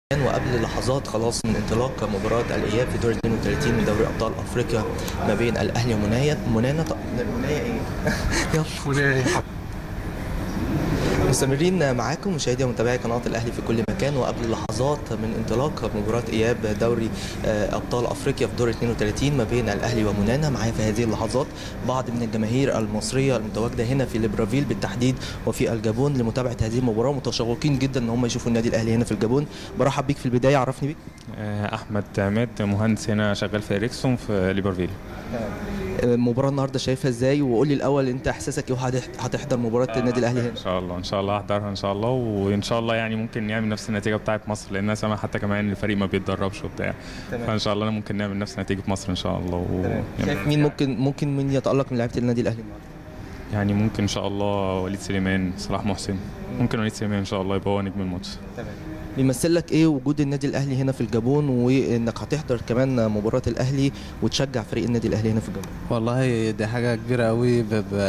وقبل لحظات خلاص من انطلاق مباراة الإياب في دور 32 من دوري أبطال أفريقيا ما بين الأهلي ومنايا. منايا إيه؟ يلا منايا. مستمرين معاكم مشاهدي ومتابعي قناة الأهلي في كل مكان، وقبل لحظات من انطلاق مباراة إياب دوري أبطال أفريقيا في دور 32 ما بين الأهلي ومنانا. معايا في هذه اللحظات بعض من الجماهير المصرية المتواجدة هنا في ليبرافيل بالتحديد وفي الجابون لمتابعة هذه المباراة، متشوقين جدا إن هم يشوفوا النادي الأهلي هنا في الجابون. برحب بيك في البداية، عرفني بيك. أحمد عماد، مهندس هنا شغال في إريكسون في ليبرافيل. المباراة النهارده شايفها ازاي؟ وقول لي الاول انت احساسك ايه وهتحضر مباراة النادي الاهلي هنا؟ ان شاء الله هحضرها ان شاء الله، وان شاء الله يعني ممكن نعمل نفس النتيجه بتاعه مصر، لان انا سامع حتى كمان ان الفريق ما بيتدربش وبتاع. فان شاء الله ممكن نعمل نفس نتيجه مصر ان شاء الله. شايف مين ممكن مين يتألق من لعيبه النادي الاهلي النهارده؟ يعني ممكن ان شاء الله وليد سليمان، صلاح محسن. ممكن وليد سليمان ان شاء الله يبقى هو نجم الماتش. تمام. بيمثل لك ايه وجود النادي الاهلي هنا في الجابون، وانك هتحضر كمان مباراة الاهلي وتشجع فريق النادي الاهلي هنا في الجابون؟ والله دي حاجه كبيره قوي،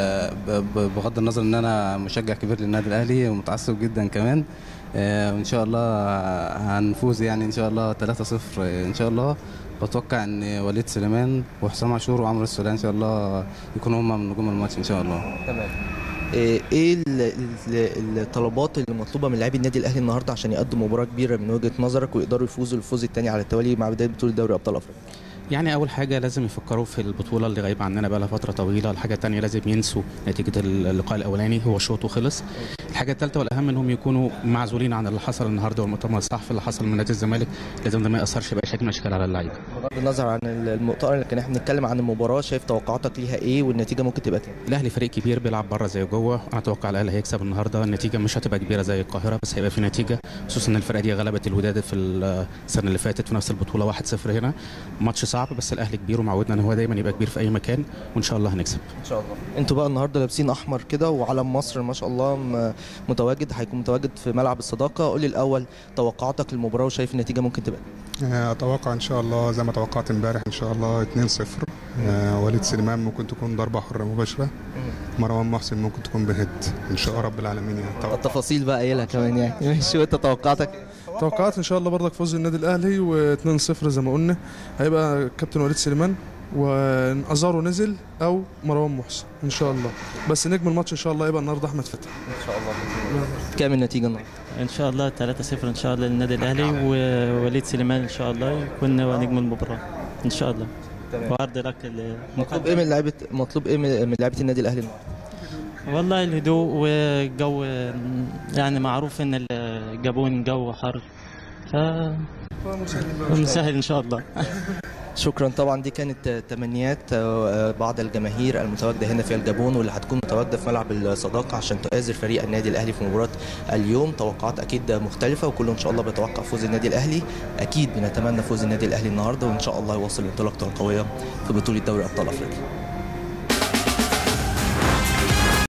بغض النظر ان انا مشجع كبير للنادي الاهلي ومتعصب جدا كمان. وان شاء الله هنفوز يعني ان شاء الله 3-0 ان شاء الله. بتوقع ان وليد سليمان وحسام عاشور وعمرو السولية ان شاء الله يكونوا هم من نجوم الماتش ان شاء الله. تمام. ايه الطلبات اللي مطلوبه من لاعبي النادي الاهلي النهارده عشان يقدموا مباراه كبيره من وجهه نظرك ويقدروا يفوزوا الفوز الثاني على التوالي مع بدايه بطوله دوري ابطال افريقيا؟ يعني اول حاجه لازم يفكروا في البطوله اللي غايبه عننا بقى لها فتره طويله. الحاجه الثانيه لازم ينسوا نتيجه اللقاء الاولاني، هو شوط وخلص. الحاجه الثالثه والاهم انهم يكونوا معزولين عن اللي حصل النهارده والمؤتمر الصحفي اللي حصل من نادي الزمالك. لازم ده ما ياثرش باي شكل من الاشكال على اللعيبه. بغض النظر عن المؤتمر، لكن احنا بنتكلم عن المباراه، شايف توقعاتك ليها ايه والنتيجه ممكن تبقى كام؟ الاهلي فريق كبير بيلعب بره زي جوه. انا اتوقع الاهلي هيكسب النهارده. النتيجه مش هتبقى كبيره زي القاهره، بس هيبقى في نتيجه، خصوصا ان الفرقه دي غلبت الوداد في السنه اللي فاتت في نفس البطوله 1-0 هنا. ماتش صعب بس الاهلي كبير ومعودنا ان هو دايما يبقى كبير في اي مكان، وان شاء الله هنكسب ان شاء الله. انتوا بقى النهارده لابسين احمر كده وعلم مصر ما شاء الله هيكون متواجد في ملعب الصداقه. قول لي الاول توقعاتك للمباراه وشايف النتيجه ممكن تبقى؟ اتوقع ان شاء الله زي ما توقعت امبارح ان شاء الله 2-0. وليد سليمان ممكن تكون ضربه حره مباشره. مروان محسن ممكن تكون بهيد ان شاء الله رب العالمين يعني. التفاصيل بقى قايلها كمان يعني. ماشي، وانت توقعاتك؟ توقعات ان شاء الله برضك فوز النادي الاهلي و2-0 زي ما قلنا. هيبقى كابتن وليد سليمان وازارو نزل او مروان محسن ان شاء الله، بس نجم الماتش ان شاء الله يبقى النهارده احمد فتحي ان شاء الله. كام النتيجه النهارده؟ ان شاء الله 3-0 ان شاء الله للنادي الاهلي، ووليد سليمان ان شاء الله يكون هو نجم المباراه ان شاء الله. وعرض لك مطلوب ايه من لعيبه النادي الاهلي النهارده؟ والله الهدوء والجو، يعني معروف ان الجابون جو حر، ف مسهل ان شاء الله. شكرا. طبعا دي كانت تمنيات بعض الجماهير المتواجده هنا في الجابون واللي هتكون متواجده في ملعب الصداقه عشان تؤازر فريق النادي الاهلي في مباراه اليوم. توقعات اكيد مختلفه وكله ان شاء الله بيتوقع فوز النادي الاهلي. اكيد بنتمنى فوز النادي الاهلي النهارده، وان شاء الله يواصل انطلاقته القويه في بطوله دوري ابطال افريقيا.